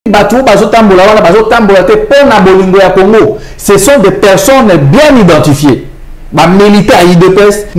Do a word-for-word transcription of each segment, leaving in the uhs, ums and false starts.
Ce sont des personnes bien identifiées. Les militaires à I D P S,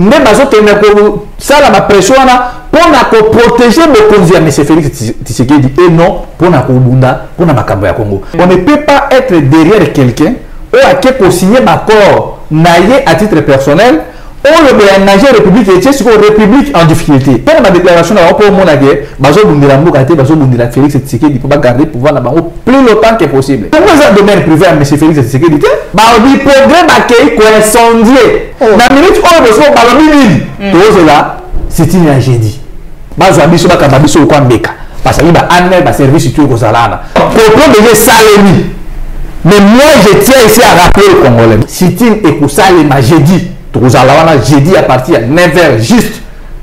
ça la pression pour protéger le convier. Mais c'est Félix Tshisekedi et non pour la Kobunda, pour la Makambo ya Congo. On ne peut pas être derrière quelqu'un ou à qui pour signer ma corps naïe à titre personnel. On le met en Niger République et c'est une république en difficulté. Pour ma déclaration, on peut mon guerre, bazo bundira mbokate, bazo bundira Félix Tshisekedi pour garder le pouvoir là-bas plus longtemps que possible. Pourquoi ça domaine privé à M. Félix Tshisekedi? Bah on dit progrès bakay ko incendier. Na minute on besoin balobi mille. Tout là, c'est une tragédie. Bazo abiso bakamba biso ko mbeka. Parce que ba anel ba service tout ko salana. Pour protéger Salemi. Mais moi je tiens ici à rappeler aux Congolais. Sitine et pour Salema jeudi. J'ai dit à partir de neuf heures juste.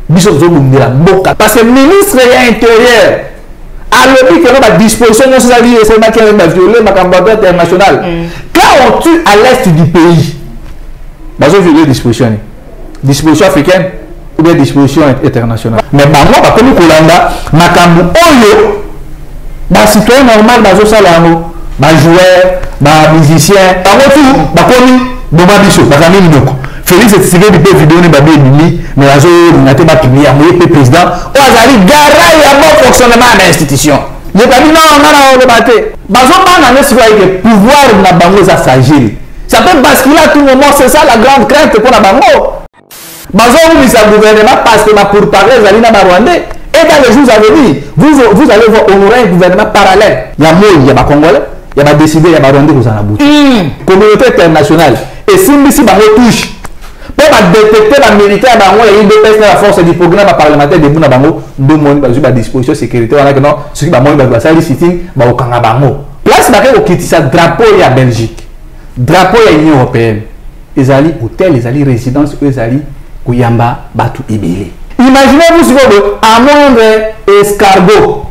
Parce que le ministre de l'Intérieur a le que la disposition de ces alliés, c'est ma qui a violé ma campagne internationale. Quand on tue à l'est du pays, bah j'ai violé disposition. Disposition africaine ou bien disposition internationale. Mais bah moi, comme nous Kolanda, ma campagne oyo, bah citoyen normal, bah je salamo, bah joueur, bah musicien, bah tout, bah commis, bah biso, bah famille minoko. Félix Tshisekedi peut vidéo ni babi ni mais azo na te ba publier moye président o azali garay ya bon fonctionnement de l'institution. Il pas dit non non non le baté. Bazo pas na ne soit que pouvoir na bango za s'agir. Ça peut basculer à tout moment, c'est ça la grande crainte pour la bango. Bazo vous sa gouvernement parce que ma pourparler zali na Rwandais et dans les jours à venir, vous vous allez voir honorer un gouvernement parallèle. Il y a moi, il y a ba Congolais, il y a ba décidé, il y a ba Rwandais vous en a bout. Communauté internationale et si ici bango touche pour détecter la militaire, il y a la force du programme parlementaire de Bounabango, deux mois de disposition sécuritaire. On a que non, ce qui va moi, il va faire sitting, il va au Kangabango. Place d'accord, qui ça drapeau il y a Belgique, drapeau il y a Union européenne. Les alliés hôtels, les alliés résidences, les alliés Kouyamba, Batu Ibili. Imaginez-vous si vous à moindre escargot.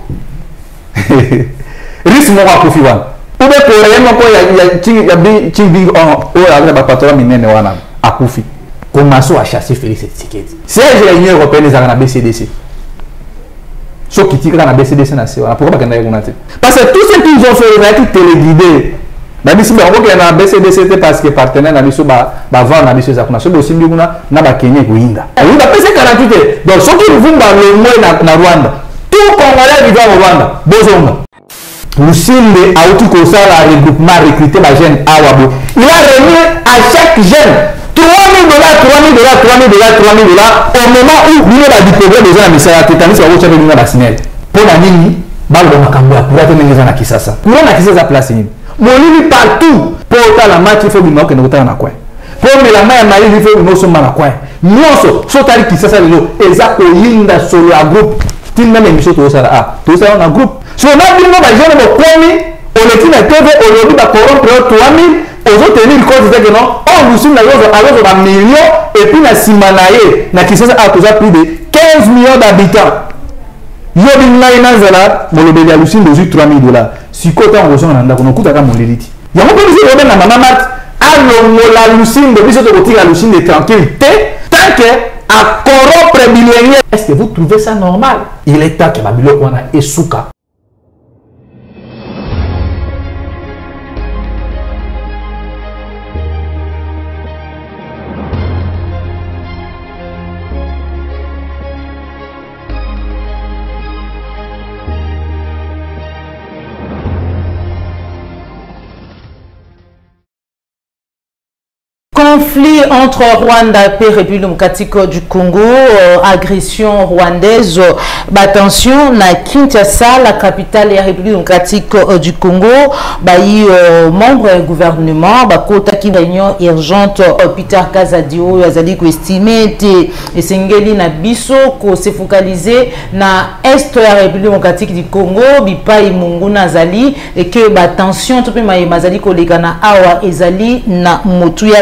Risque mon roi Kofiwan. Ou bien pour rien, il y a Ting Big on, ou la patron minene wana à Kofi. Commençons à chasser Félix Tshisekedi. Si l'Union européenne est en B C D C, ce qui tire dans la B C D C, pourquoi pas qu'on parce que tout ce qu'ils ont fait, ils ont été téléguidés. Mais si on voit que la B C D C était parce que partenaire n'a pas vendre la B C D C, c'est aussi bien n'a pas Kenya Goinda. Oui, la P C quarante-huit. Donc ceux qui vont dans le moins dans Rwanda, tout Congolais vivant au Rwanda, Bozonga. Lucinde a outil comme ça la regroupement recruter la jeune Awabo. Il a remis à chaque jeune trois mille dollars, trois mille dollars, trois mille dollars, trois mille dollars au moment où il y a des problèmes de gens à Missara Tétanis, on va faire une vaccinelle. Pour la ligne, Balbo Makambua, pour être mis en Kisasa. Pour la Kisasa place, mon lit partout. Pour la match, il faut que nous ayons un coin. Pour la main, il faut que nous ayons un coin. Nous sommes, Sotari Kisasa, et ça, Olinda, sur la groupe. Tout le monde est mis sur tout ça. Tout ça, on a un groupe. Si on a dit que les gens ont commis, on est dit que aujourd'hui, on a corrompu trois mille. Aux autres tenir compte que non, on nous sommes alors un million et puis la Simanaye, na Kisasa a toujours plus de quinze millions d'habitants. Yobin Lainazala, mon lobby a lucine de trois mille dollars. Si côté on reçoit un andako, on coûte à mon élite. Il y a un peu de choses à ma maman, alors la lucine de biso de côté la lucine de tranquillité, tant que à corrompre millionnaire. Est-ce que vous trouvez ça normal? Il est temps que ma bilo on a esouka. Conflit entre Rwanda et République démocratique du Congo, euh, agression rwandaise, euh, bah, attention, na Kinshasa, la capitale de la République démocratique euh, du Congo, bah, il euh, membre du gouvernement, bah, kota qui réunion urgente, euh, Peter Kazadio, Yazali ko estimé, et Sengeli na biso, ko se focaliser na est de la République démocratique du Congo, bipa imungu na zali, et que bah, attention, tout le monde mazali ko legana awa ezali na motuyate pa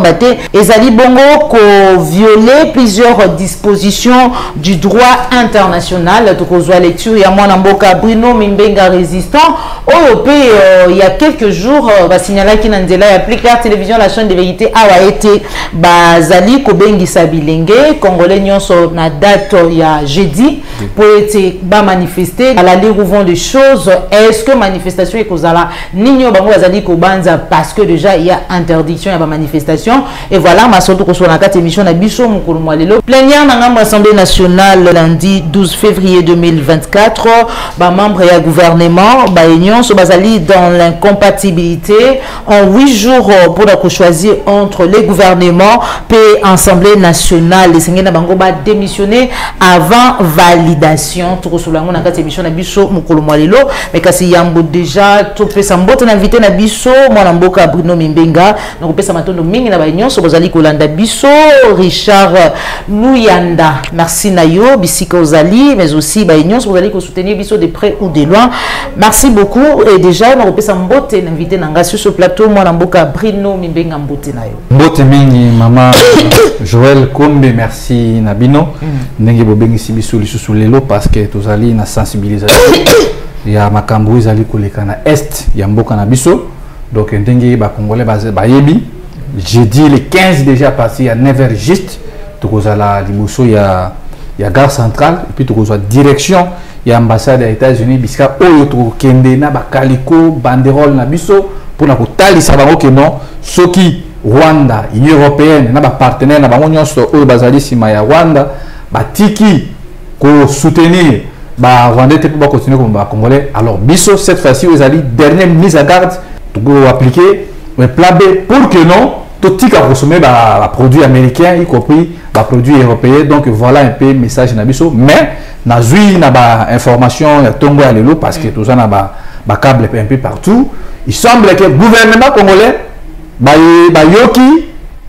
bate ezali bongo ko violer plusieurs dispositions du droit international. Tokozwa lecture ya mwana mboka Bruno Mimbenga résistant oyo pe euh, il y a quelques jours euh, ba signala ki na nzela ya Plus Clair Télévision la chaîne de vérité awa été bazali ko bengisa bilenge congolais nyonso na date ya jeudi pour être ba manifester à la lire vont des choses. Est-ce que manifestation et kozala ninyo bango bazali ko banza parce que déjà il y a interdiction ya ba manifestation et voilà ma soto ko so na quatre émission na biso mukulu mwalelo plénière na ngamba Assemblée nationale lundi douze février deux mille vingt-quatre ba membre ya gouvernement ba union so bazali dans l'incompatibilité en huit jours pour la choisir entre les gouvernements et Assemblée nationale. Les sengena bango ba démissionner avant validation. Tout sur la ngona quatre émission na biso mukulu mwalelo mais kasi yambo déjà to pesa mbote na invité na biso mwana mboka Bruno Mimbenga na kopesa matondo mingi na ba union so bazali kolanda biso Richard Luyanda merci nayo bisika ozali mais aussi ba union so bazali ko soutenir biso de près ou de loin. Merci beaucoup et déjà na kopesa mbote na invité na ngasi sur plateau mwana mboka Bruno Mimbenga mbote nayo mbote mingi mama Joël Kombe merci Nabino ndenge bobengisi biso lisusu lelo parce que tozali na sensibilisation ya makambo ezali koleka na est ya mboka na biso donc ndenge ba congolais ba yebi jeudi le quinze déjà parti à neuf heures juste tokozala liboso ya ya gare centrale et puis tokozwa direction ya ambassade ya États-Unis bisika oyo tokende na bakaliko banderole na biso pour na kotalisa bango ke non soki Rwanda Union européenne na ba partenaire na bango nyonso oyo bazali sima ya Rwanda batiki ko soutenir ba Rwandais te pour continuer comme ba congolais alors biso cette fois-ci ezali dernière mise à garde pour appliquer le plan B pour que non tout tika consommer ba, ba produits américains y compris ba produits européens. Donc voilà un peu message na biso mais na zui na ba information ya tongo ya lelo parce que tout ça na ba ba câble un peu partout. Il semble que le gouvernement congolais ba ba yoki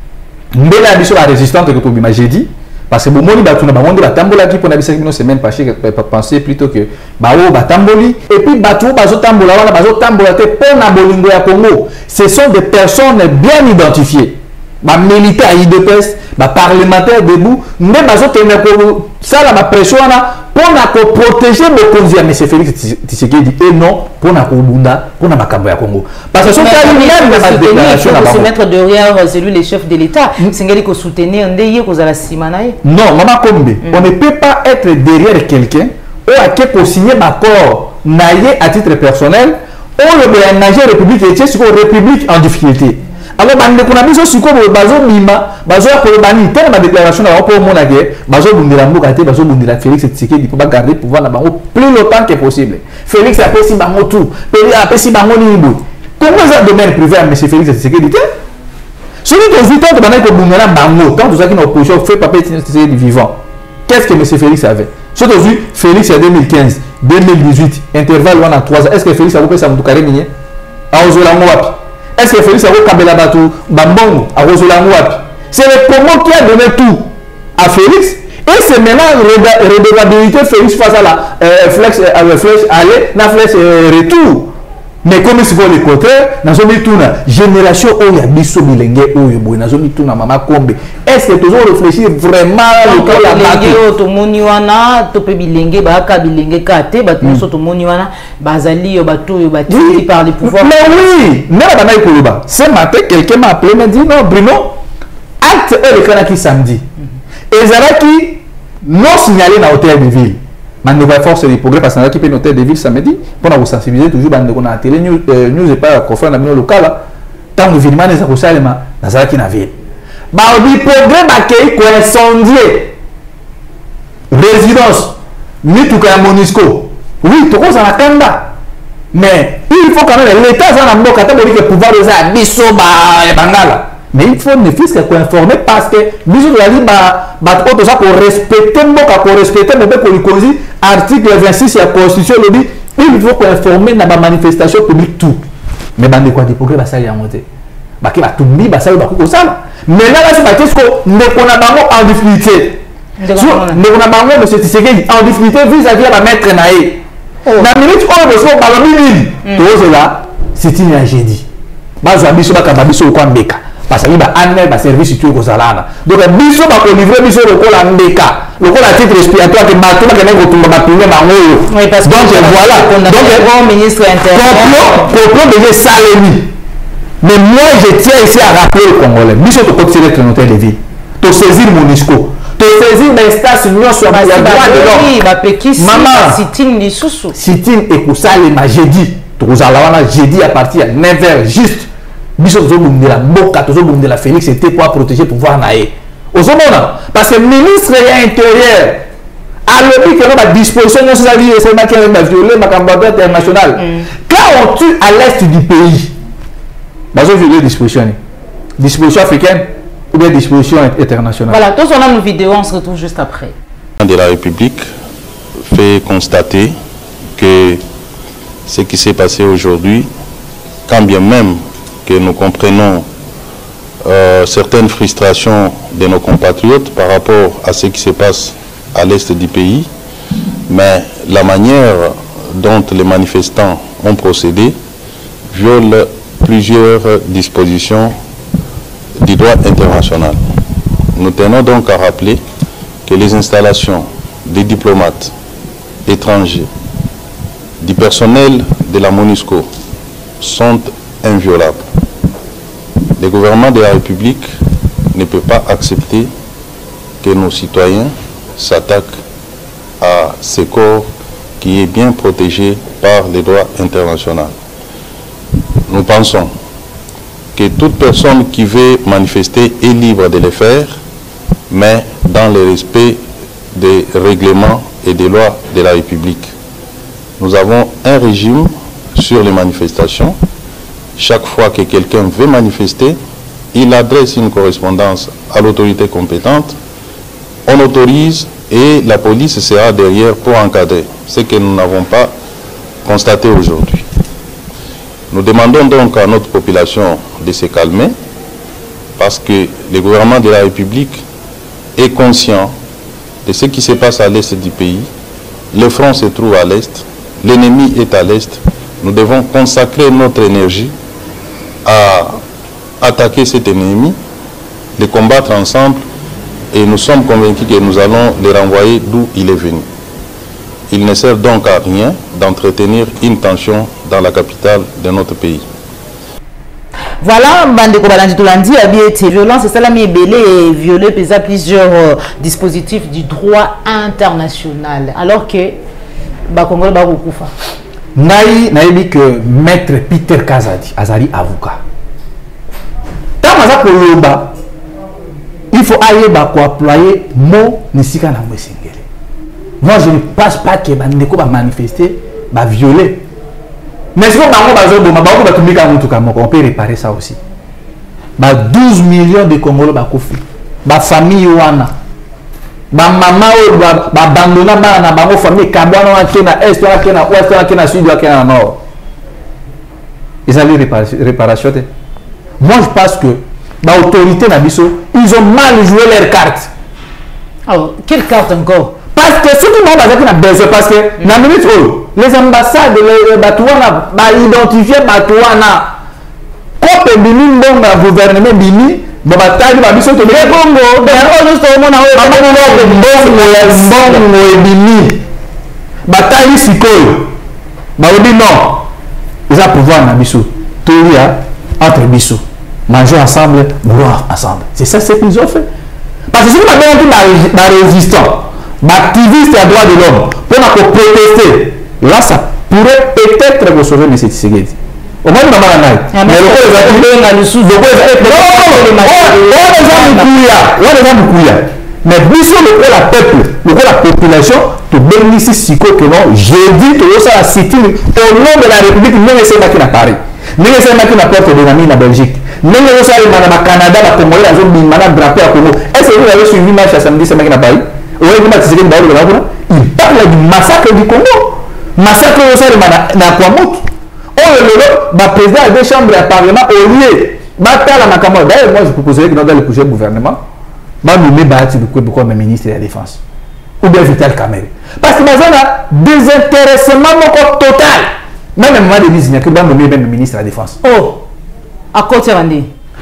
mbela biso la résistante que to bima jeudi parce que bomoni ba tuna ba monde ba tambola ki pona bisaki no semaine passée penser plutôt que ba o ba tamboli et puis ba tu ba zo tambola wana ba zo tambola te pona bolingo ya Congo. Ce sont des personnes bien identifiées ba militaires I D P S ba parlementaires debout mais ba zo tena ko sala ba pression wana pona ko protéger le konzi ya monsieur Félix Tshisekedi et non pona ko bunda pona makambo ya Congo parce que son cas même la déclaration na se mettre derrière celui les chefs de l'État singeli ko soutenir ndeye ko zala simana ye non mama Kombe on ne peut pas être derrière quelqu'un ou à qui ko signer accord naie à titre personnel ou le bénager république et c'est une république en difficulté. Alors bande kuna biso siko bazo mima bazo ko bani tellement ma déclaration na pour mon aguerre bazo bundira mboka te bazo bundira Félix Tshisekedi pour garder pouvoir na bango plus longtemps que possible. Félix a pesi bango tout Félix a pesi bango nibo comment ça domaine privé à monsieur Félix Tshisekedi te celui qui vit tant de banane ko bundira bango tant tout ça qui na opposition fait papier Tshisekedi vivant. Qu'est-ce que monsieur Félix avait surtout vu Félix en deux mille quinze deux mille dix-huit intervalle on a trois ans. Est-ce que Félix a repris sa mutukare minier a ozola wapi? Est-ce que Félix a Kabela Batou, Bambongo, à Rosolamouapi? C'est le promo qui a donné tout à Félix. Et c'est maintenant la redevabilité Félix face à la euh, flex, euh, flèche aller, la flèche euh, retour. Mais comme il se voit le contraire, dans une génération où il y a biso bilenge où il y a une tourna maman Kombe. Est-ce que tu as réfléchi vraiment le cas la bague? To moniwana, to pe bilenge, ba ka bilenge kate, ba tu so to moniwana, bazali yo bato yo bati par les pouvoirs. Mais oui, mais la banaï Koloba. Ce matin, quelqu'un m'a appelé, m'a dit non Bruno, acte est le canaki samedi. Et Zaraki non signalé dans l'hôtel de ville. Ma nouvelle force des progrès parce que qui peut noter des villes samedi pour nous sensibiliser toujours bande qu'on a télé news news et pas confrère dans le local tant de villes manes à Salema dans ça qui n'a ville ba bi progrès ba kay ko incendier résidence ni tout ka Monisco oui tout ça na kanda mais il faut quand même l'état ça na mboka ta boli que pouvoir de ça biso ba bangala mais il faut ne fils que informer parce que biso de la li ba ba tout ça pour respecter mboka pour respecter mais pour lui article vingt-six de la constitution le dit il faut informer dans la manifestation publique tout mais bande quoi des progrès ba ça y a monté ba ki ba tout bi ba ça ba ko ça mais là là c'est pas qu'est-ce qu'on ne connaît pas en difficulté ne connaît pas monsieur Tshisekedi en difficulté vis-à-vis de la maître naé na minute on reçoit balobi mille tout cela c'est une tragédie ba zo biso ba ka biso ko mbeka parce que ba ane ba service tu ko zalana donc biso ba ko livrer biso lokola ndeka lokola titre respiratoire que bato ba kene ko tumba ba pinga ba ngoyo oui parce que donc voilà donc le ministre intérieur complot de salemi mais moi je tiens ici à rappeler aux Congolais biso to continuer notre noter de vie to saisir MONUSCO to saisir l'instance union sur la droit de l'homme ba pekisi maman sitting lisusu sitting et kusale ma jeudi to kozala wana jeudi à partir de neuf heures juste biso tozobundela mboka tozobundela Félix c'était pour protéger pouvoir naé ozomona parce que ministre ya intérieur alobi que la disposition de ça vie c'est ma qui va violer ma campagne internationale quand on tue à l'est du pays bazo violer disposition disposition africaine ou bien disposition internationale. Voilà, tous on a nos vidéos, on se retrouve juste après. De la République fait constater que ce qui s'est passé aujourd'hui, quand bien même que nous comprenons euh, certaines frustrations de nos compatriotes par rapport à ce qui se passe à l'est du pays, mais la manière dont les manifestants ont procédé viole plusieurs dispositions du droit international. Nous tenons donc à rappeler que les installations des diplomates étrangers, du personnel de la MONUSCO sont inviolables. Le gouvernement de la République ne peut pas accepter que nos citoyens s'attaquent à ce corps qui est bien protégé par le droit international. Nous pensons que toute personne qui veut manifester est libre de le faire, mais dans le respect des règlements et des lois de la République. Nous avons un régime sur les manifestations. Chaque fois que quelqu'un veut manifester, il adresse une correspondance à l'autorité compétente, on autorise et la police sera derrière pour encadrer, ce que nous n'avons pas constaté aujourd'hui. Nous demandons donc à notre population de se calmer parce que le gouvernement de la République est conscient de ce qui se passe à l'est du pays. Le front se trouve à l'est, l'ennemi est à l'est. Nous devons consacrer notre énergie à attaquer cet ennemi, le combattre ensemble et nous sommes convaincus que nous allons le renvoyer d'où il est venu. Il ne sert donc à rien d'entretenir une tension dans la capitale de notre pays. Voilà, Bandeko Balandi Tolandi a bien été violent, c'est ça la miébélé et violé plusieurs euh, dispositifs du droit international. Alors que Bakongo Bakoufa. Naï naïbi que maître Peter Kazadi, Azali avocat. Tamaza Koloba, il faut aller pour employer mot Nisika na Mwesengele. Moi, je ne pense pas que Bandeko va manifester, va violer. Mais si on peut réparer ça aussi. douze millions de Congolais va koufi. La famille wana. La maman va abandonner la famille Kabana qui est à est, qui est à ouest, qui est à sud, qui est à nord. Ils ont réparation. Moi, je pense que l'autorité Nabiso, ils ont mal joué leurs cartes. Alors, quelle carte encore? Parce que ce qui m'a besoin, parce que la minute où les ambassades, les Batouana, identifier Batouana, comme le gouvernement Bini, dans la taille de la mission de Congo, bataille Sikol, Baobi non, ils ont pouvoir dans Bissou, Tolia entre Bissou, manger ensemble, boire ensemble. C'est ça ce qu'ils ont fait. Parce que si vous avez un résistant, activiste à droit de l'homme, pour protester, là ça pourrait peut-être vous sauver M. Tshisekedi. Au moins, nous avons un mais le mais bisous le la peuple, le la population, tu bénéficies si que non, j'ai dit que ça a cité au nom de la République, nous ne sommes pas qui n'a Paris, nous ne sommes pas qui n'a porte de l'ami en Belgique, nous ne sommes pas au Canada, la Congolais, la zone de Madame Drapé à Congo. Est-ce que vous avez suivi le match à samedi, c'est pas qui n'a Paris? Il parle du massacre du Congo. Massacre au sein de Nakwamout. Oh, le président des chambres à Parlement, au lieu de la Makamou. D'ailleurs, moi, je proposerais que dans le projet gouvernement, je vais nommer Bahati Lukwebo comme ministre de la Défense. Ou bien Vital Kamerhe. Parce que nous avons un désintéressement total. Même à un moment donné, il n'y a que le ministre de la Défense. Oh, à côté de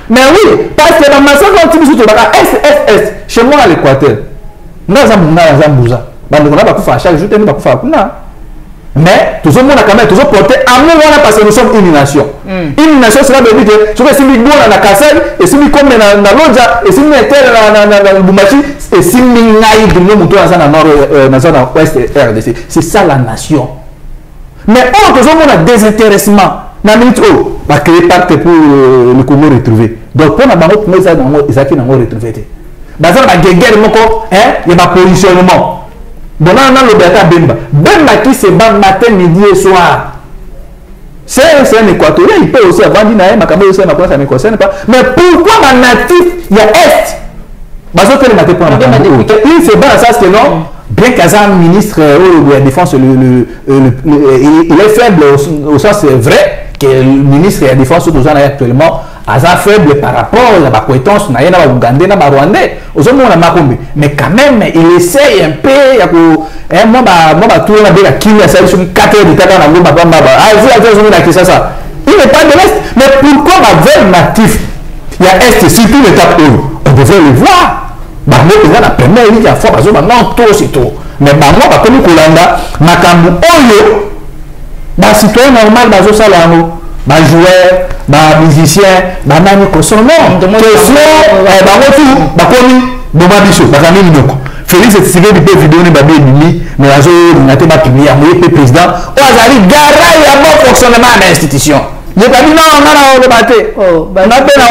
Mais oui, parce que dans ma soeur, quand tu me dis, S, S, S, chez moi à l'Équateur, nous avons un Bouza. On a pas faire chaque jour, on a pas faire. Mais tout le monde a quand même toujours porté amour parce que nous sommes une nation. Une nation, cela veut dire que si nous sommes dans la Kassai, et si nous sommes dans la Lodja, et si nous sommes dans le Boumachi, et si nous sommes dans la zone ouest R D C, c'est ça la nation. Mais oh, tout le monde a désintéressement. Na minute oh, va créer pacte pour le Congo retrouvé. Donc pour na bango pour ça dans Isaki na retrouvé. Bazar ba guerre moko, hein, il y a pas positionnement. Bon là on a le Berta Bemba. Bemba qui se bat matin, midi et soir. C'est un Équatorien, il peut aussi avoir dit na makambo aussi na quoi ça ne concerne pas. Mais pourquoi ma natif il y a est Bazo que le matin pour il se bat ça c'est non. Bien qu'un ministre de la Défense, le, le, le, le, il est faible au, au sens c'est vrai que le ministre de la Défense actuellement est faible par rapport à la compétence na yena Ougandais na Rwandais mais quand même il essaye un peu hein moi ba moi ba tout na bien Kenya ça sur quatre heures de temps na ngomba ba ba ah vous ça ça il n'est pas de l'est mais pourquoi ma veille natif il y a est surtout l'étape où on devrait le voir. Bango eza na première ligue ya fois bazo bango to c'est tout mais bango ba komi kolanda makambo oyo ba citoyen normal bazo sala yango ba joueur ba musicien ba nani ko son nom question eh bango tout ba komi boma biso ba kami minoko Félix Tshisekedi bi vidéo ni ba be ni mais azo na te ba publier ya moye président o azali gara ya bon fonctionnement de l'institution. Je pas dit non, on a le batté. Oh, bah, on a bien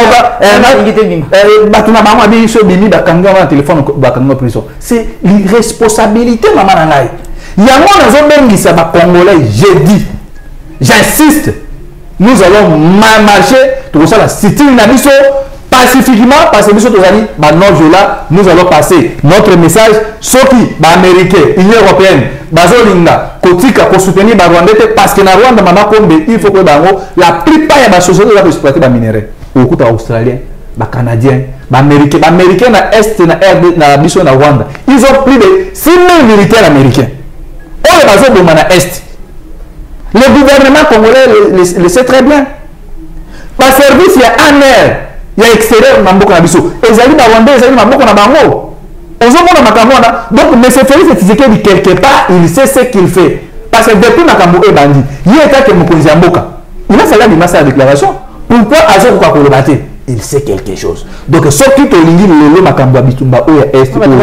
un téléphone, c'est l'irresponsabilité, maman. Il y a moi dans un qui s'est congolais, j'ai dit, j'insiste, nous allons marcher, tout ça, la cité Nabiso, pacifiquement, parce que nous sommes là, nous allons passer notre message, ceux qui, américains, Union européenne, Bazolinga, Kotika, pour soutenir Rwanda, parce que dans Rwanda, il faut que la plupart de la société va exploiter les minéraux. Au coup australien, les canadiens, les américains, les américains dans l'Est, dans la mission de Rwanda, ils ont plus de six mille militaires américains. On est basé dans l'Est. Le gouvernement congolais le, le sait très bien. Par service, il y a un air, il y a extérieur, il y a Mambo Kanabiso. Et ils allaient dans Rwanda, ils allaient dans Mambo Kanabango. Donc, M. Félix Tshisekedi, quelque part, il sait ce qu'il fait. Parce que depuis Makambo est bandit, il est que Mokonzi Amboka. Il a fallu dire sa déclaration. Pourquoi Azo Kokolobaté? Il sait quelque chose. Donc, ce qui te dit le Makambo Bitumba ou est. Non,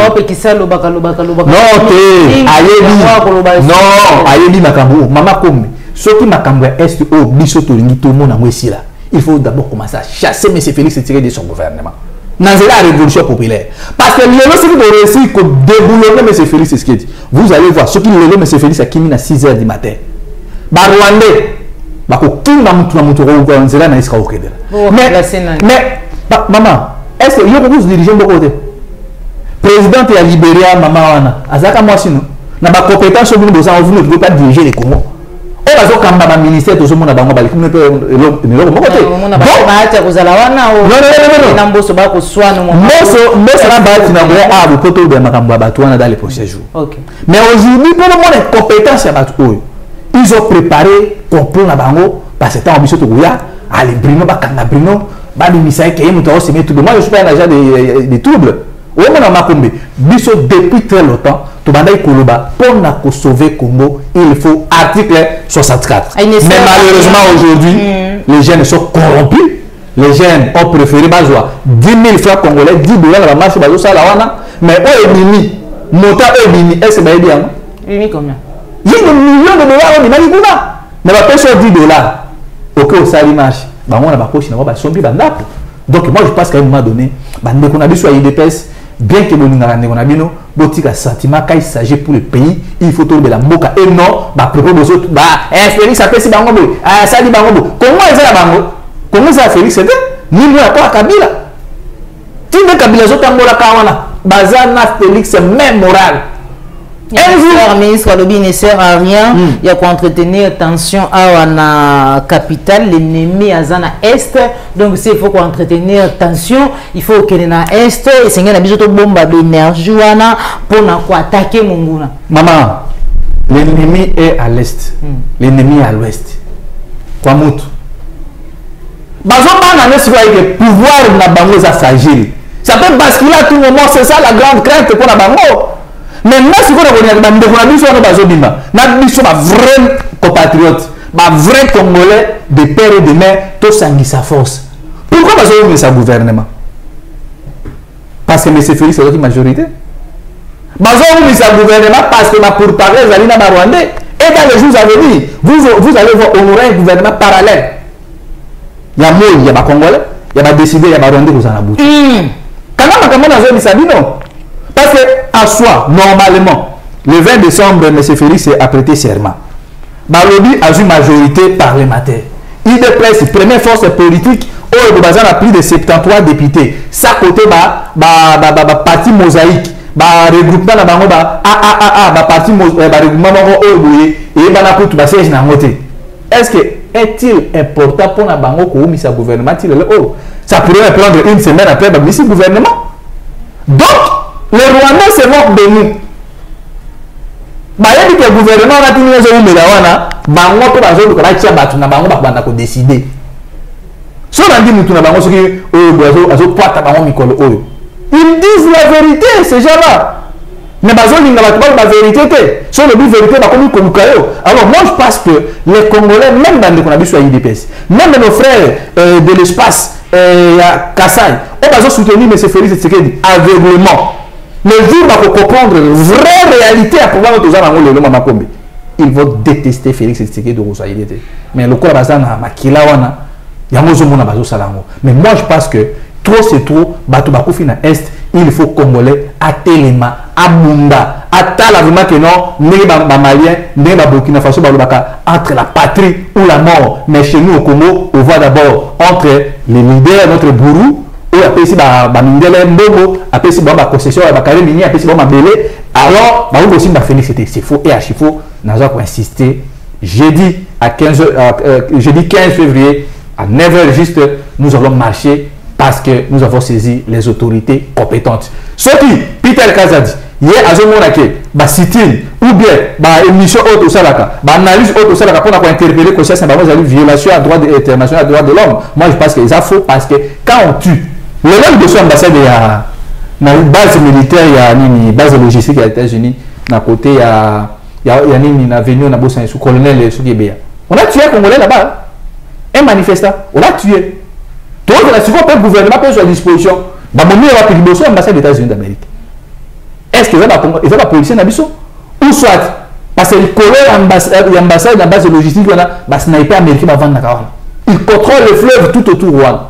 non, Ayebi Makambo, Mama Kombe. Ce qui Makambo est au Biso Tolingi, tout le monde en ici là. Il faut d'abord commencer à chasser M. Félix Tshisekedi de son gouvernement. Dans la révolution populaire. Parce que le ceux qui ont réussi à déboulonner M. Félix Tshisekedi, vous allez voir, ceux qui ont M. Félix à Kimi à six heures du matin. Bah Rwandais, bah Kim va monter monter au Nzela na iska okede. Mais mais maman, est-ce que vous vous dirigez de côté? Président de la Libéria, maman wana, azaka moi sinon. Na ba compétence sur vous dosa, vous ne pouvez pas diriger les Congo. On va dire que le ministère de Zomona Bango Bali, comme ne peut le côté. Non, non, non, non. Mais aujourd'hui, pour le moment, les compétences, ils ont préparé complot na bango parce que tant ambitieux de Gouya, allez Bruno, Bakanga Bruno, Bali Misaï, qui est monté au sommet tout le monde. Je suis pas un agent des troubles. Au moment où on a commis, depuis très longtemps. Pour sauver Congo, il faut article soixante-quatre. Mais malheureusement aujourd'hui, mm. les jeunes sont corrompus. Les jeunes ont préféré bazoa dix mille francs congolais, dix dollars la marche bazo salawana. Mais eux et Mimi, Mota et Mimi, est-ce que c'est bien? Mimi combien? Il y a des millions de dollars au Mali Gouna. Mais la personne dix dollars. Ok, au sali marche. Bah on a pas poche, on a pas sombi bandap. Donc moi je pense qu'à un moment donné, bah on a vu sur I D P S. Bien que nous n'ayons pas de botika sentiment qu'il s'agit pour le pays, il faut trouver la moka et non, bah propos de autres, bah Félix ça fait si bango, ah ça dit bango, comment est-ce la bango? Comment ça Félix c'était? Ni moi pas Kabila. Tu veux Kabila zo tambola kawana, bazana Félix même moral. Un ministre Alobi ne sert à rien. Mm. Il y a qu'à entretenir tension à la capitale, l'ennemi à Zana Est. Donc, s'il faut qu'on entretenir tension, il faut qu'il y ait un Est. Et c'est un bisou bombe d'énergie pour attaquer Monguna. Maman, l'ennemi est à l'Est. Mm. L'ennemi est à l'Ouest. Quoi moutre? le pouvoir na bango est fragile. Ça peut basculer à tout moment, c'est ça la grande crainte pour la bango. Mais même si vous avez un vrai compatriote, un vrai Congolais de père et de mère, tout ça sa force. Pourquoi vous avez sa gouvernement? Parce que M. Félix est la majorité. Vous avez sa gouvernement parce que pour parler, vous allez dans le Rwandais. Et dans les jours à venir, vous, vous allez voir honorer un gouvernement parallèle. Il y a Moïse, il y a des Congolais, il y a des décidés, il y a des Rwandais qui sont en bout. Quand même, dans une salle, non. Parce que, à soi, normalement, le vingt décembre, M. Félix a prêté serment. Balobi a une majorité parlementaire. Il déplace la première force politique, où il a plus de soixante-treize députés. Ça, côté, le parti mosaïque. Ba regroupement na bango ba a a a a ba parti ba regroupement bango oboye et ba na kutu ba siège na ngoté. Est-ce que est-il important pour na bango ko misa gouvernement il oh ça pourrait prendre une semaine après ba misa gouvernement. Donc les Rwandais se moquent de nous. Ba yebi que gouvernement na tini zo umela wana bango to ba zo ko la tia batu na bango ba banda ko décider. So na ndi mutu na bango soki oh bozo azo poata bango mikolo oyo. Ils disent la vérité, ces gens-là. Mais ils ne pas la vérité. Sur le but vérité, alors moi je pense que les Congolais, même dans les Congolais, I D P S, même nos frères euh, de l'espace, euh, Kassai, on va soutenir M. Félix Tshisekedi aveuglement. Le jour où on va comprendre la vraie réalité à pouvoir nous donner le Makombe, ils vont détester Félix Tshisekedi de Rosaïdé. Mais le corps bazana makila wana, yamozo mona bazo salango. Mais moi je pense que trop c'est trop, bato bakufi na est, il faut Congolais à Telema, à Bunda, à Tala vraiment que non, n'est pas malien, n'est pas Burkina Faso, entre la patrie ou la mort. Mais chez nous au Congo, on voit d'abord entre les leaders, notre bourou, ou après si ba mindele mbogo, après si ba concession, ba carré minier, après si ba belé, alors ba on aussi ba Félix c'était c'est faux et archi faux. N'a pas insister. Jeudi à quinze heures, euh, jeudi quinze février à neuf heures juste, nous allons marcher. Parce que nous avons saisi les autorités compétentes. Ce qui, Peter Kazadi, hier à Zomonake, bah sit-in, ou bien, bah émission haute au Salaka, bah analyse haute au Salaka pour interpeller que ça, c'est une violation à droit international, à droit de l'homme. Moi, je pense que c'est faux parce que quand on tue, le même de son ambassade, il y a une base militaire, il y a une base logistique aux États-Unis, d'un côté, il y a une avenue, on a besoin de colonel Soudibéa. On a tué un Congolais là-bas, un manifestant, on l'a tué. Donc, le gouvernement peut être à disposition. Bah, mon meilleur appel de l'ambassade des États-Unis d'Amérique. Est-ce que il va la policier n'abisso ou soit parce que le collègue l'ambassade la base logistique on a bah sniper américain va vendre na il contrôle le fleuve tout autour Rwanda.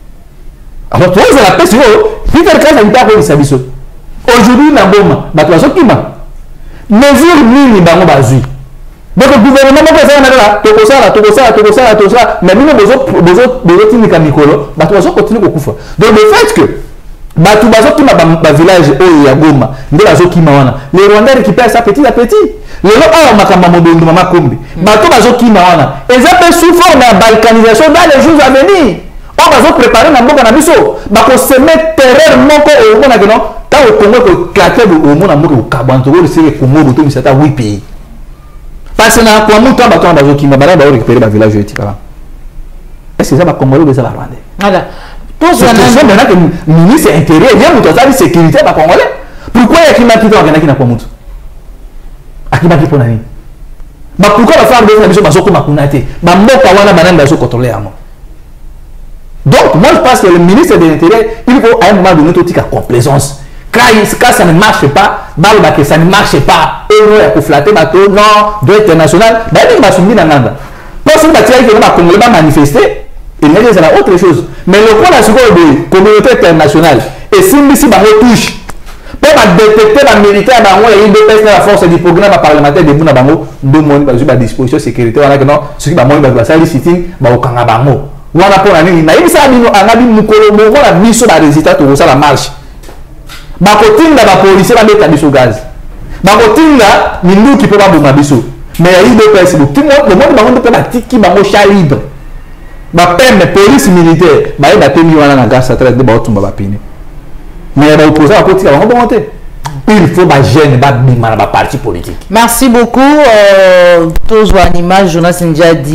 Alors toi ça la paix sur Peter Kaza il pas pour s'abisso. Aujourd'hui na Goma bah toi qui ma mesure nini bango bazui. Donc le gouvernement va faire là to kosala to kosala to kosala to ça mais nous besoin besoin besoin tinika mikolo bah toi ça continue kufa. Donc le fait que batu bazo kima ba village oyo ya Goma nde bazo kima wana les Rwandais récupèrent ça petit à petit lelo awa makamba modondo mama kombi bato bazo kima wana eza pe sous forme ya balkanisation dans les jours à venir on bazo préparer na mboka na biso ba ko semer terreur moko o mona que non ta o Congo ko claquer o mona moko ko kabanto ko se Congo boto misata huit pays parce que na kwa muto bato bazo kima bala ba récupérer ba village yo tikala est-ce que ça ba Congolais ou ça ba Rwandais voilà. Tout ce maintenant que le ministre intérieur, il y a une sécurité à Congolais. Pourquoi il y a qui m'a quitté qui n'a pas monté? À qui m'a quitté pour l'année? Pourquoi la femme de la mission m'a connaté? Ma mère kawana banane d'asso contrôler à moi. Donc moi je pense que le ministre de l'Intérieur, il faut à un moment donné tout à complaisance. Quand ça ne marche pas, que ça ne marche pas, et nous il faut flatter bateau, non, droit international, ben il va soumis dans l'anda. Pour ce que tu as Congolais va manifester. Il n'est pas autre chose. Mais le point de la communauté internationale, et si ici, on touche, pour détecter la militaire, il y a une détecter la force du programme parlementaire de Bounabango, deux mois à disposition de sécurité, on a que non, ce qui va faire ça, sitting, au Kangabango. On a pour la ligne, il y a un Mukolo, on a mis sur la résultat pour ça la marche. Bakotinga, la police, la mettre à biso gaz. Bakotinga, Mindu qui peut pas bomber biso. Mais il y a eu deux personnes, tout le monde, le monde peut pas tiki, bango chat libre. Ma peine de police militaire, bah il a tenu à la gare, ça traite de bâton, bah pine. Mais il a opposé à côté, on va monter. Il faut ma gêne, bah bimara, bah parti politique. Merci beaucoup. Euh, tous vos animaux, Jonas Ndia dit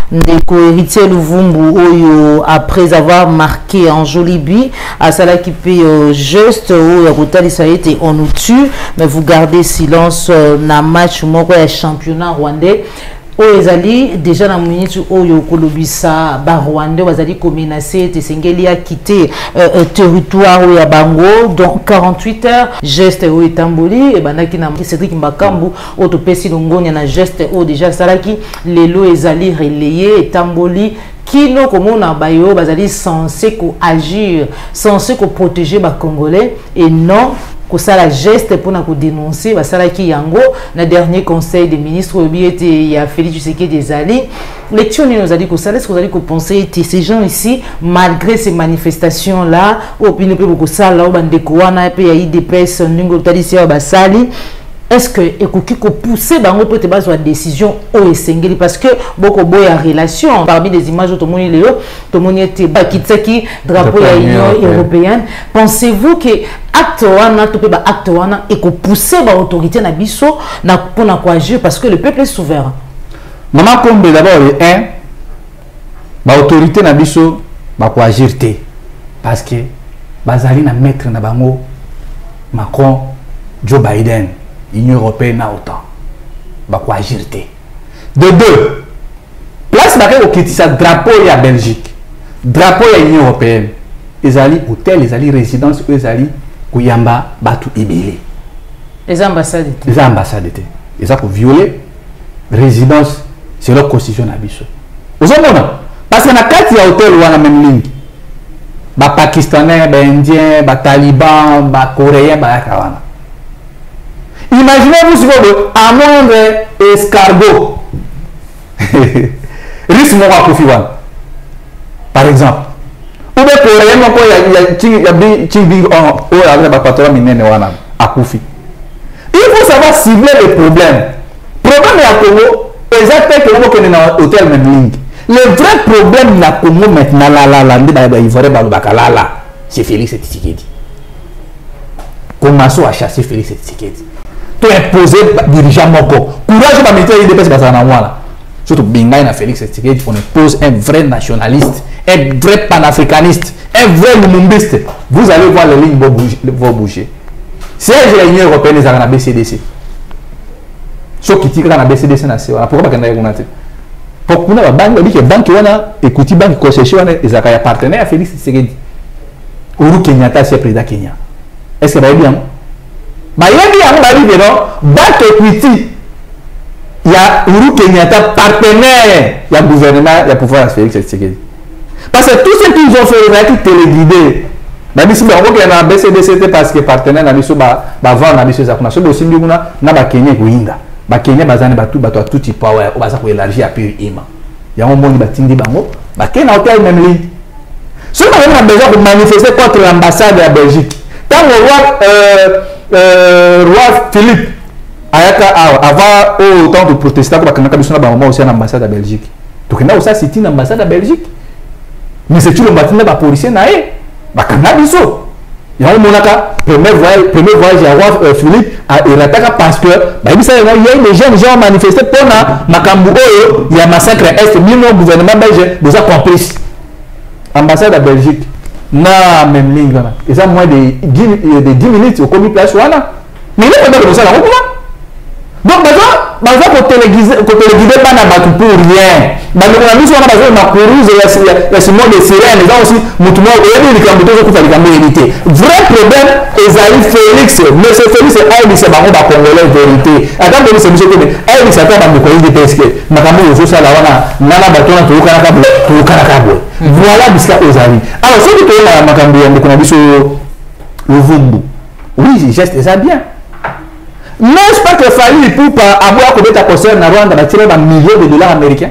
ndeko héritier Luvumbu oyo après avoir marqué en joli but à cela qui paye juste au Rotali ça a été on nous tue mais vous gardez silence na match moko ya championnat rwandais oyo ezali déjà na minute oyo kolobisa ba Rwandais bazali ko menacer te sengeli a quitter euh, territoire ya bango donc quarante-huit heures geste oyo etamboli e bandaki na Cédric Mbakambu oto pesi longonya na geste oyo déjà salaki lelo ezali relayé etamboli kino komona bayo bazali censé ko agir censé ko protéger ba Congolais et non la geste pour nous dénoncer basala ki yango na dernier conseil des ministres obi était il y a Félix Tshisekedi des alliés lecture nous a dit que ça laisse vous allez que penser ces gens ici malgré ces manifestations là au pine pe beaucoup ça là bandeko wana pe ya I D P S ndingo talisia basali est-ce que ekoki ko pousser bango peut être une décision au esengeli parce que beaucoup boya relation parmi les images tout le monde léo tout le monde était bakitsaki drapeau ya Union européenne pensez-vous que acte wana to pe ba acte wana et ko pousser ba autorité na biso na pona ko agir parce que le peuple est souverain maman Kombe d'abord un ba autorité na biso ba ko agir té parce que bazali na maître na bango Macron Joe Biden Union européenne na autant ba ko agir té de deux place ba ko kiti sa drapeau ya Belgique drapeau ya Union européenne ezali hôtel ezali résidence ezali Kouyamba batu ibili. Les ambassades. Les ambassades. Ils ont violé résidence c'est leur constitution abisso. Vous savez parce que na kati ya hôtel wana même ligne. Ba pakistanais, ba indien, ba taliban, ba coréen, ba kawana. Imaginez-vous si vous à moindre escargot. Risque mon Kofiwan. Par exemple ou bien coréen mon il y a ting ya bi ting bi on o avec ba patron minene wana akufi. Il faut savoir cibler les problèmes. Problème ya Congo exactement que dans hôtel même ligne. Le vrai problème na Congo maintenant là là là ndeba ba ivore ba bakala là c'est Félix Tshisekedi. Comment ça a chassé Félix Tshisekedi. To imposer dirigeant moko. Courage ba mettre I D P S ba na wana. Surtout Bingaï na Félix Tshisekedi on impose un vrai nationaliste. Un vrai panafricaniste, un vrai lumumbiste, vous allez voir les lignes vont bouger. Si l'Union européenne est en B C D C, ce qui tire en B C D C, pourquoi pas qu'on ait un pour qu'on ait une banque, on dit que banque écoutez banque concession est un partenaire à Félix Tshisekedi. Uhuru Kenyatta c'est président Kenya. Est-ce que ça va bien? Mais il y a bien, on va dire non, banque equity. Il y a Uhuru Kenyatta partenaire, il y a gouvernement, il y a pouvoir à Félix Tshisekedi. Parce que tout ce qu'ils ont fait, ils ont été téléguidés. Mais si on voit qu'il y a un B C D C, parce que partenaire, ils ont vendre la mission. Ils ont aussi dit que na Kenya Guinda. Ba Kenya bazane batu batu tout type power, on va ça pour élargir à plus ima. Il y a un monde qui batindi bango. Ba Kenya hôtel même ligne. Si on a besoin de manifester contre l'ambassade de la Belgique, quand le roi euh, euh, roi Philippe ayaka avant autant de protestants pour que nous avons aussi l'ambassade de la Belgique. Donc là aussi c'est une ambassade de la Belgique. Mais c'est tout le matin de la police naé ba kangabiso ya o monaka premier voyage premier voyage ya roi Philippe à Irataka parce que ba il y a les jeunes gens manifesté pour na makambu oyo ya massacre est mino gouvernement belge déjà complice ambassade de Belgique na même ligne là et ça moins de dix minutes au commis place wana mais il est pas comme ça là donc maintenant baza ko téléguider ko téléguider pas na batu pour rien mais le la mission na baza na couruse ya ya simon de sirène les gens aussi mutumo et les cambuto ko fali kambo unité vrai problème ezali Félix mais c'est Félix a dit c'est bango ba congolais vérité attends que c'est monsieur que a dit ça ta ba ko indi parce que makambo yo ça la wana nana bato na to kana kabo to kana kabo voilà bisika ezali alors ce que to na makambo ya ndeko na biso Luvumbu oui geste ça bien. N'est-ce pas que Fali pour avoir commis ta concert na Rwanda va tirer un million de dollars américains?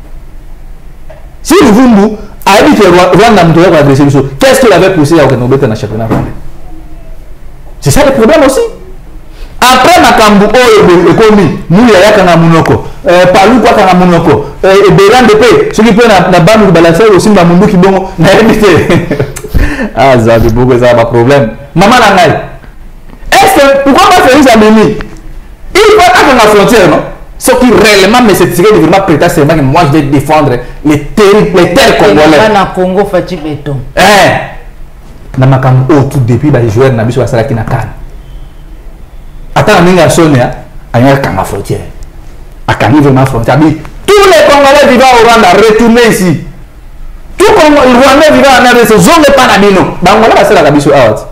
Si Luvumbu a dit que Rwanda m'a adressé le saut, qu'est-ce qu'il avait poussé à organiser dans le championnat rwandais? C'est ça le problème aussi. Après Makambu oh et Komi, nous y a kana munoko, Palu kwa kana munoko, et Béran de paix, ceux qui prennent la bande de balancer aussi ma mundu qui bon na évité. Ah ça c'est beaucoup ça pas problème. Maman Nangai. Est-ce que pourquoi pas Félix Abimi il va être dans la frontière non Ce qui réellement me c'est tiré de vraiment prétend seulement que moi je vais défendre les terres, les terres congolais. Na Congo Fati Béton. Eh, na makam au tout depuis les joueurs na biso basala ki na kan. Attends ninga sonia, anya kanga frontière. Akani vraiment frontière. Tous les Congolais vivant au Rwanda retourner ici. Tout les Rwandais vivant en R D C zone pas na bino. Bangola basala ka biso out.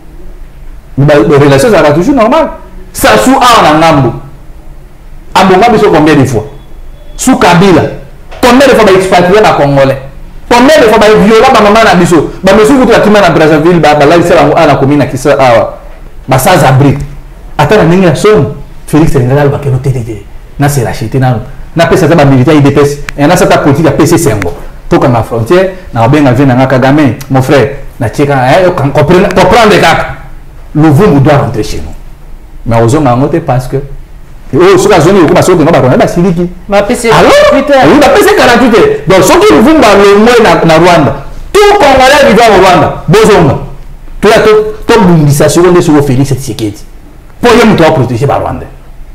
Les relations ça va toujours normal. Ça sous en ngambo. Abonga biso combien de fois? Sous Kabila. Combien de fois va expatrier les Congolais? Combien de fois va violer ma maman na biso? Ba monsieur vous traiter na Brazzaville ba ba la sala na commune na kisa awa. Ba sans abri. Attends na ninga son Félix Sengal ba keno tété. Na c'est racheté na na pesa ta ba militaire I D P S. Et na sa politique à P C Sengo. To ka na frontière na benga vena na Kagame, mon frère. Na tcheka eh comprendre comprendre kaka. Le Vumbu doit rentrer chez nous. Mais aux hommes en parce que oh, sur la zone où on va se donner, on va se dire qui. Ma P C alors, oui, ma P C quarante-huit heures. Donc, ce qui vous va le moins na Rwanda, tout Congolais vivant au Rwanda, Bozonga, tout la toute mobilisation de sur Félix Tshisekedi. Pour y aller protéger par Rwanda.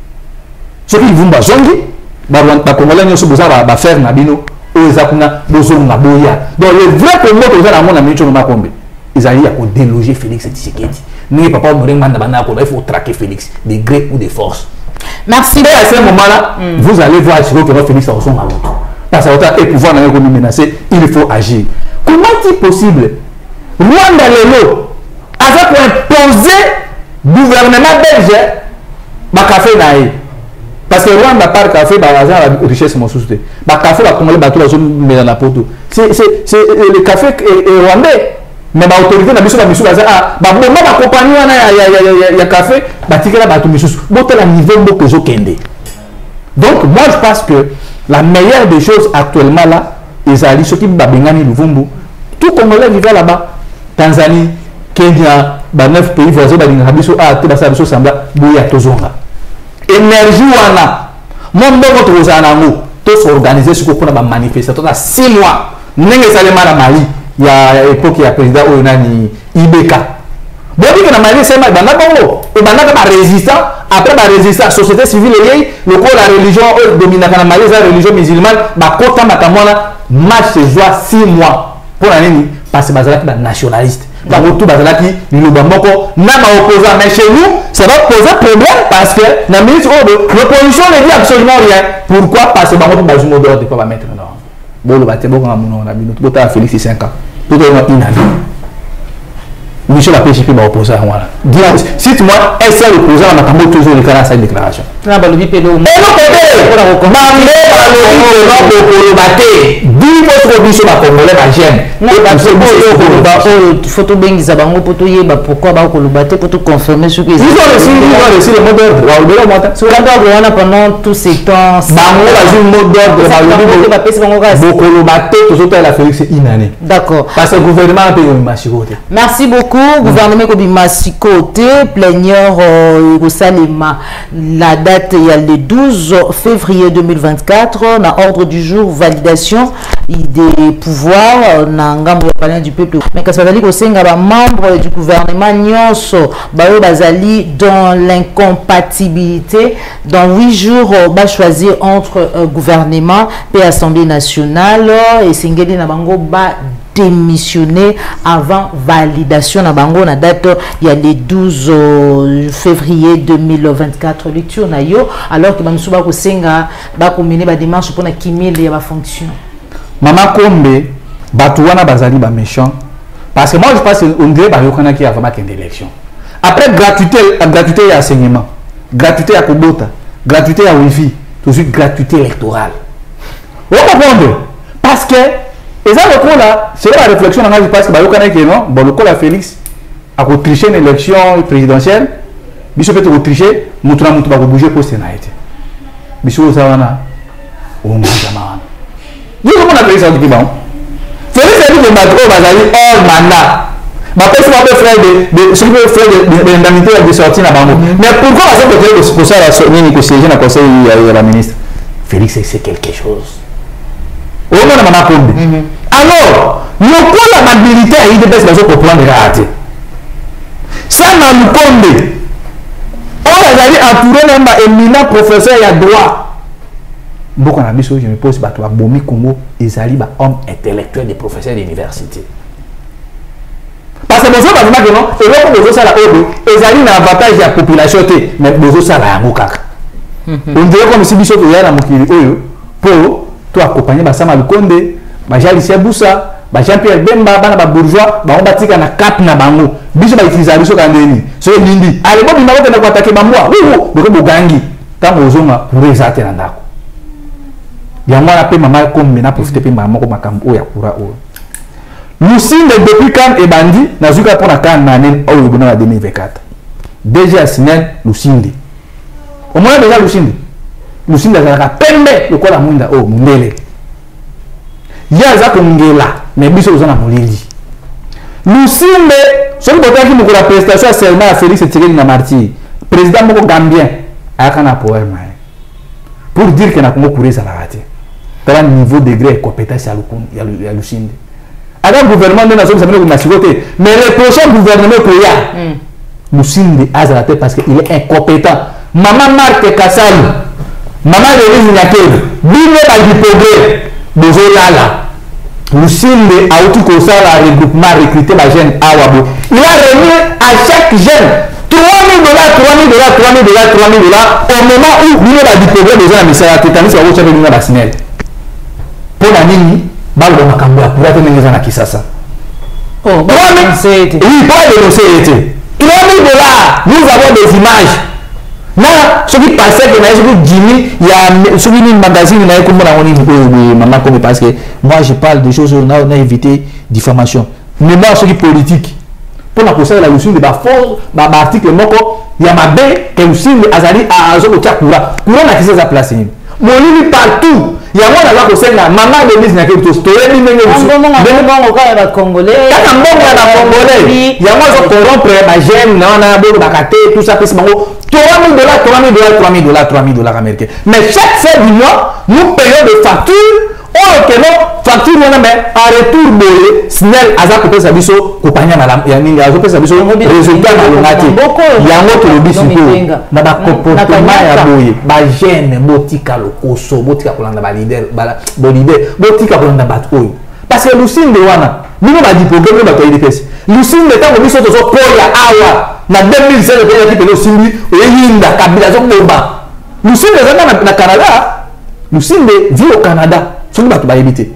Ce qui vous va zongi, bah Rwanda, Congolais ne sont pas va faire na bino, ou ils akuna Bozonga boya. Donc, le vrai Congo que vous avez à mon ami Tchonoma Kombe, ils allaient à déloger Félix Tshisekedi. Nous, papa, il faut traquer Félix, de gré ou de force. Merci. Et à ce moment-là, mm. vous allez voir que votre Félix a son malade. Parce que le pouvoir n'a pas menacé, il faut agir. Comment est-il possible? Rwanda Lelo, avec imposer gouvernement belge, bah café naïe. Parce que Rwanda par café, bah la richesse mon souci. Bah café va commander bateau la zone mais dans la poteau. C'est c'est c'est le café rwandais. Mais ma autorité na biso ba biso baza ah ba bon ma compagnie wana ya ya ya café ba tikela ba tout biso bote la niveau moko zo kende. Donc moi je pense que la meilleure des choses actuellement là ils allaient ceux qui ba bengani Luvumbu tout Congolais vivant là-bas Tanzanie Kenya ba neuf pays voisins ba linga biso ah te ba sa biso samba boya tozonga énergie wana mon mbongo tozana ngo to s'organiser ce qu'on a ba manifestation dans six mois ndenge salema na Mali. Il y a l'époque il y a président Onani Ibeka. Bon dit que na Mali c'est mal bana bongo et bana ka résistant après ba résistant société civile liée le corps la religion dominante na Mali la religion musulmane ba kota makamona match se joue six mois pour l'année parce que bazalaki ba nationaliste donc tout bazalaki le bamboko na ma opposant mais chez nous ça va poser problème parce que na ministre l'opposition ne dit absolument rien. Pourquoi? Parce que bango ba jumo d'ordre pas mettre non bon le bâtiment on a mon ami notre bota Félix cinq ans tout est une année Michel a pêché pour opposer à moi cite moi est ce l'opposant à ma toujours le cas cette déclaration na ba lobi pédo et non côté mamé ba lobi ba ko baté dix votre biso ba congolais ba gêne na ba ko ba photo bengi za bango poto yeba pourquoi ba ko lo baté pour tout confirmer ce que ils ont reçu ils ont reçu le mot d'ordre wa obela mota sur la droit pendant tous ces temps bango ba ju mot d'ordre ba lobi ba pesi bango ka ba ko lo baté tout ça la Félix une année d'accord parce que le gouvernement peut y machikote. Merci beaucoup gouvernement ko bi machikote plaigneur au Salema la date il y a le douze février deux mille vingt-quatre na ordre du jour validation des pouvoirs na ngambo ya parlement du peuple mais que ça veut dire que senga ba membre du gouvernement nyonso bayo bazali dans l'incompatibilité dans huit jours ba choisir entre euh, gouvernement et assemblée nationale et singeli na bango ba démissionner avant validation na bango na date il y a le douze février deux mille vingt-quatre lecture na yo alors que bamisuba ko senga ba ko mener ba démarche pour na kimile ya ba fonction Maman Kombe batouana bazali ba méchant parce que moi je pense on dirait ba yokana qui a vraiment qu'une élection après gratuité gratuité et enseignement gratuité à kobota gratuité à wifi tout de suite gratuité électorale vous comprenez parce que et ça le coup là c'est la réflexion on a parce que ba yokana qui non bon le coup la Félix a ko tricher une élection présidentielle biso peut tricher mutuna mutu ba ko bouger poste na été biso ça wana on ngama nous on a pris ça du bon Félix a dit que Macron bazali hors mandat ma personne va faire de ce qui veut faire de l'indemnité de sortie na bango mais pourquoi ça peut être pour ça la nini que siéger na conseil à la ministre Félix c'est quelque chose au moins maman Kombe alors le quoi la militaire il devait se comprendre raté ça na Kombe on a allé entouré d'un éminent professeur il y a droit Beaucoup na biso je me pose bato ba bomi Congo ezali ba homme intellectuel des professeurs d'université. Parce que besoin ba que non et là besoin ça la odo ezali na avantage ya population té mais besoin ça la yango kaka. On dirait comme si biso to ya na mokili oyo pour to accompagner ba Sama Lukonde, ba Jalisia Boussa, ba Jean-Pierre Bemba bana ba bourgeois ba on batika na cap na bango. Biso ba utiliser biso kandeni. So nindi. Ale bo bimako na ko attaquer ba moi. Oui oui, boko bogangi. Tango ozonga pour ezate na ndako. Ya mwana pe mama comme mena profiter pe mama ko makambo ya kura o. Lucinde depuis quand et bandi na zuka pour na kan na nen o yobona na deux mille vingt-quatre. Déjà signé Lucinde. Au moins déjà Lucinde. Lucinde azalaka pembe lokola mwinda o mundele. Ya za ko ngela mais biso ozana molili. Lucinde so ko botaki mo ko la prestation seulement à Félix Tshisekedi na Martyr. Président moko gambien akana poème pour dire que na Congo courir ça la raté. Dans niveau degré de compétence à Lucinde. Alors le gouvernement de la zone de sécurité, mais le prochain gouvernement pour y Lucinde a raté parce qu'il est incompétent. Maman Marc Kassal, maman Denise Nyakel, bine ba du progrès, bezo lala. Lucinde a outil comme ça la regroupement recruter la jeune Awabo. Il a remis à chaque jeune trois mille dollars, trois mille dollars, trois mille dollars, trois mille dollars au moment où bine ba du progrès besoin de ça tétanis va rechercher une vaccinelle. Pour la nini, balbo makambo pour être nengeza na kisasa. Oh, bah, c'est été. Oui, pas de l'océan. Il a mis de là, nous avons des images. Là, ce qui passait que ce qui Jimmy, il y a ce qui est magazine, il y a comme on a maman comme parce que moi je parle des choses on a on a évité diffamation. Mais moi ce qui est politique. Pour la conseil la Lucinde de ba fort, ba article moko, il y a ma bé que Lucinde azali a azo ko kura. Kura na kisa za place ni. Mon livre partout. Il y a moi là que c'est la maman de Denise Nyakel to story ni nenge usu. Bon bon ko ya congolais. Kaka mbongo ya congolais. Il y a moi zo corrompre ba jeune na na bo ba kate tout ça pèse bango trois mille dollars, trois mille dollars, trois mille dollars, trois mille dollars américains. Mais chaque fin du mois, nous payons des factures. Or que non, facture mais en retour boye, Snell aza ko pesa biso kopanya na ya ninga azo pesa biso résultat na longati. Yango to lobi siko na ba comportement ya boye, ba jeune botika lokoso, botika kolanda ba leader, ba bo leader, botika kolanda ba oyo. Parce que Lucinde wana, bino ba di problème ba to I D P S. Lucinde tango biso to so poya awa na deux mille seize ko ya kipelo simbi oyinda kabila zo komba. Lucinde zanga na Canada. Lucinde vit au Canada. Ce n'est pas éviter.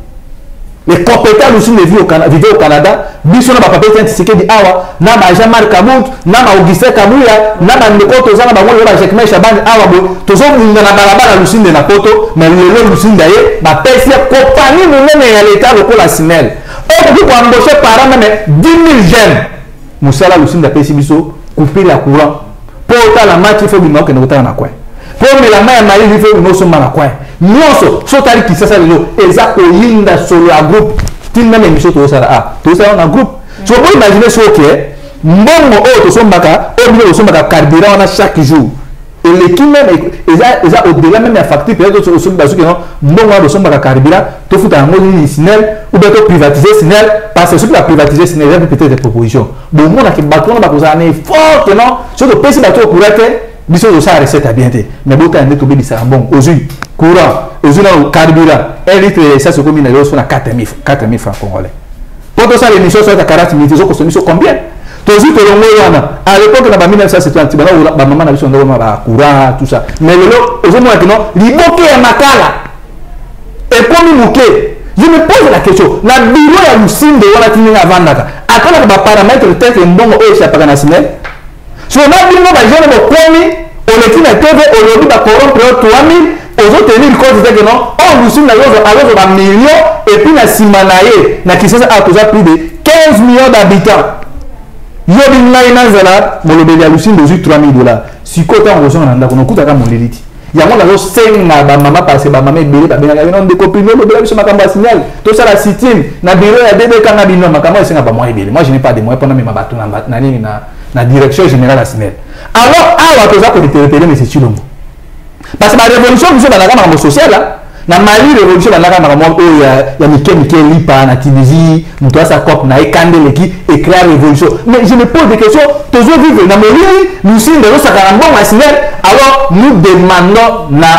Les compétents Lucinde vivent au Canada, vivent au Canada. Bisona ba papa Tshisekedi awa, na ba Jean-Marc Kabout, na ba Augustin Kabuya, na ba Ndeko Tozana ba ngolo ba Jacques Shaban awa bo. Tozo na balabala Lucinde na poto, mais le Lucinde ye ba pesa compagnie munene ya l'état lokola Sinel. On peut embaucher par an même dix mille jeunes. Musala Lucinde pesi biso couper la courant. Pour la match il faut bima que na na coin. Pour la main mari il faut no so na coin. Nyonso sotali kisasa lelo eza koyinda solo ya groupe tinna me miso to sala ah to sala na groupe so pour imaginer so que mbongo o to sombaka o bino sombaka carburant na chaque jour et l'équipe même eza eza au-delà même la facture peut-être to sombaka so que non mbongo o sombaka carburant to futa ngo ni Sinel ou bien to privatiser Sinel parce que ce qui va privatiser Sinel il y a peut-être des propositions bon mona ki bato na bakozana fort non so to pesi bato kurate biso to sa recette à bien té mais bota ndé to bebisa bon ozui courant ozui na carburant un litre ça se combine là sur na quatre mille francs congolais pour tout ça l'émission soit à quarante minutes zo consommer combien tozi to longo wana à l'époque na ba mille neuf cent soixante ba ba maman na biso ndo ba courant tout ça mais lelo ozo mo que non liboke ya makala et comme muke je me pose la question la bureau ya Lucinde wana tinga vandaka akala ba paramètre tel que mbongo o chapaka na Sinel so na bino ba jeune mo komi on est une T V aujourd'hui ba corrompre trois mille aux autres tenir compte que non on Lucinde na yozo alors ba millions et puis na simanaye na kisasa a toujours plus de quinze millions d'habitants yobi ngai na zala molobeli ya Lucinde ozu trois mille dollars sikota on reçoit na ndako nokuta ka moleliti yango na zo senga ba mama parce ba mama ebele ba benga non de copine lo bela biso makamba signal to sala sitine na bureau ya D B K na bino makamba senga ba moi ebele moi je n'ai pas de moyens pour na mema bato na na nini na na direction générale à Sinel alors awa toza ko interpeller mais c'est Chilombo parce que la révolution biso ba la kama social là na Mali révolution ba la kama mo o ya ya Mikel Mikel lipa na Tunisie muto sa cop na ekandele qui éclaire révolution mais je me pose des questions tozo vivre na Mali Lucinde zo sakana mbongo à Sinel alors nous demandons na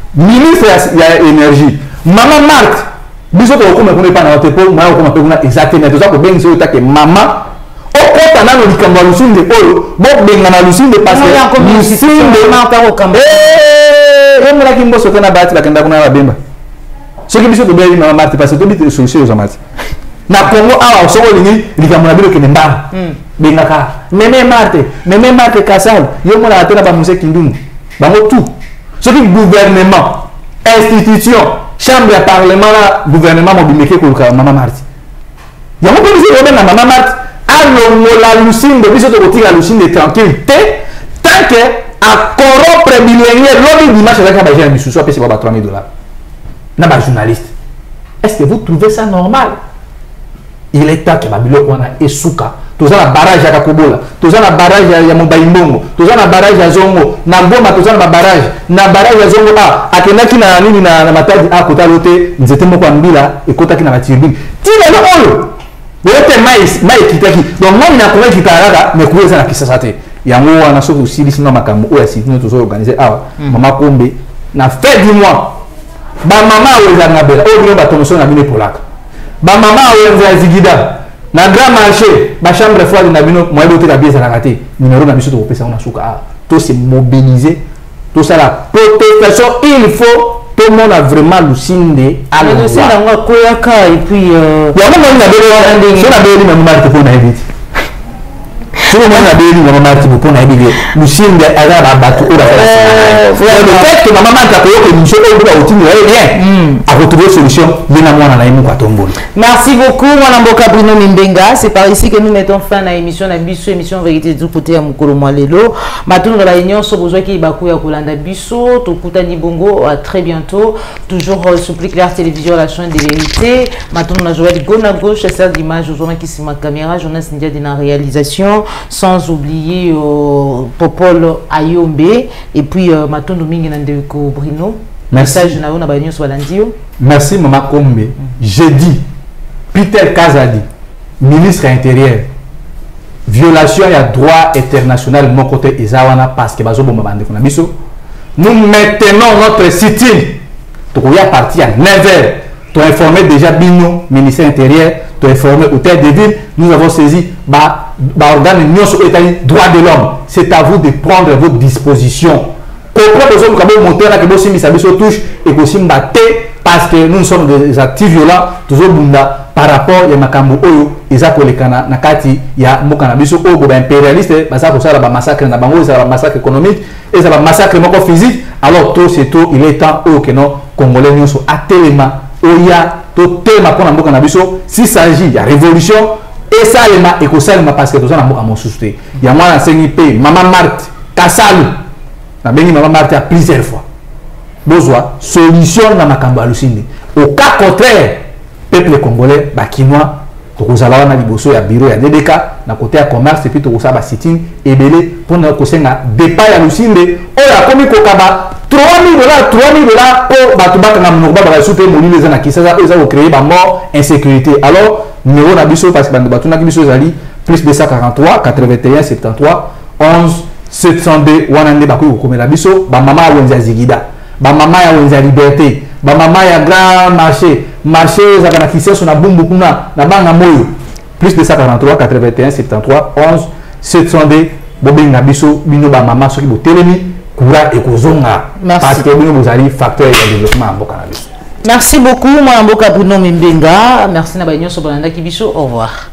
ministre ya énergie Maman Marthe biso to ko me ko pas na hotel moi ko me ko exactement to ça ko bengi so take mama o ko tana no likambo lusinde oyo bo benga na lusinde parce que lusinde ma ta ko kamba eh e mura kimbo so kana bati bakenda kuna babemba so ki biso to be Maman Marthe parce que to bi solution aux amati na Congo awa so ko lingi likambo na bilo ke ndamba benga ka Meme Marthe Meme Marthe Kasal yo mura atena ba musée kindungu bango tout ce qui gouvernement institution chambre de parlement la gouvernement mobilisé pour le Maman Marthe il y a beaucoup de gens Maman Marthe alors la lucine de biso de retirer la lucine de tranquillité tant que à corrompre millionnaire l'homme dimanche avec un bagage de soit payé trois mille dollars n'a pas journaliste est-ce que vous trouvez ça normal il est temps que Babylone on a esuka tous la barrage à Kakobola tous la barrage à Mobaïmbongo tous la barrage à Zongo na Ngoma tous la barrage na barrage à Zongo a akenaki na nini na na matadi a kota lote nzete moko ambila e kota ki na batirbine ti le oyo bote mais mai kitaki donc moi na ko kitaraga me kuweza na kisasa te yango wana so usili sino makambo oya sitino tous organiser awa mama kombe na fait du mois ba mama weza ngabela o bino ba tomoso na bino polaka ba mama weza zigida na grand marché ba chambre froide na bino moi bote la biesa la raté numéro na biso to pesa on suka to se mobiliser tout ça la protestation il faut tout le monde a vraiment lucinde à le lucinde on koyaka et puis euh ya mama na belo so na belo na mama te pona ebiti so na na belo na mama te pona ebiti lucinde ala ba batu o la faire le fait que maman ta koyoka ni choko ba otimi ya bien à retrouver solution bena mwana na imu kwa tombolo. Merci beaucoup mwana mboka Bruno Mimbenga, c'est par ici que nous mettons fin à l'émission na biso émission vérité du côté ya mukolo mwalelo matunu na réunion so besoin ki baku ya kolanda biso to kutani bongo à très bientôt toujours euh, sur Plus Clair Télévision la chaîne des vérités matunu na Joël Gona gauche celle d'image aujourd'hui qui sur ma caméra Jonas Ndia de la réalisation sans oublier euh, Popol Ayombe et puis euh, matunu mingi na ndeko Bruno. Merci. Merci Maman Kombe. Jeudi, Peter Kazadi, ministre intérieur, violation à droit international mon côté Isawana parce que bazo bomba bande kona biso. Nous maintenons notre sit-in. Donc il y a parti à neuf heures. Tu as informé déjà Bino, ministre intérieur, tu as informé Hôtel de Ville, nous avons saisi ba ba organe union sur état droit de l'homme. C'est à vous de prendre vos dispositions. Pourquoi nous sommes comme monter là que nous sommes mis sur touche et que nous parce que nous sommes des actifs violents toujours bunda par rapport à makambo oyo eza kolekana na kati ya mokana biso oyo ba impérialiste basa ko sala ba massacre na bango ça ba massacre économique et ça ba massacre moko physique alors tout c'est tout il est temps au que non congolais nous sont atelema oya to tema pona mboka na biso s'il s'agit ya révolution et ça lema et ko salema parce que tout ça na mboka mosuste ya mwana sengi pe Maman Marthe Kasalu na bengi Maman Marthe a plusieurs fois besoin solution na makambo alusinde au cas contraire peuple congolais bakinois tokozala na liboso ya bureau ya D D K na côté ya commerce et puis tokosa ba sitting ebele pona kosenga départ ya lusinde oya komi kokaba trois mille dollars trois mille dollars o batu bakanga mnoba ba soupe molile eza na kisasa eza ko créer ba mort insécurité alors numéro na biso parce que bande batu na biso zali plus deux cent quarante-trois quatre-vingt-un soixante-treize onze sept cent deux wanande bakoyo komela biso ba mama wenza zigida ba mama ya wenza liberté ba mama ya grand marché marché za kana kisasa na bumbu kuna na banga moyo plus deux cent quarante-trois quatre-vingt-un soixante-treize onze sept cent deux bobenga biso bino ba mama soki botelemi kura ekozonga parce que bino bozali facteur de développement mboka na biso. Merci beaucoup mwana mboka Bruno Mimbenga, merci na ba nyonso bolanda ki biso, au revoir.